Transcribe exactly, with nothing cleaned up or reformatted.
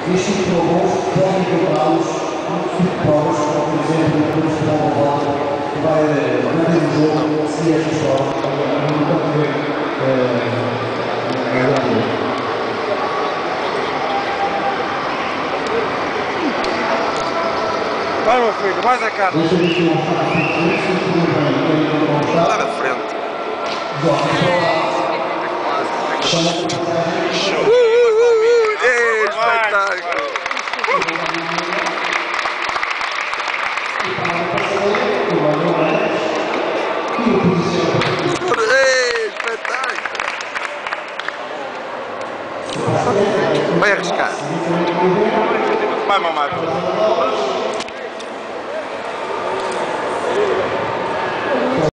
Este tipo de robôs podem encontrá-los em tipo de provas, como por exemplo o Festival of Robotics, que vai manter o jogo, seguir estas provas, enquanto ver a grande. Vai, meu filho, mais a cara. Lá da frente. Show! Uh, uh, uh, é espetáculo!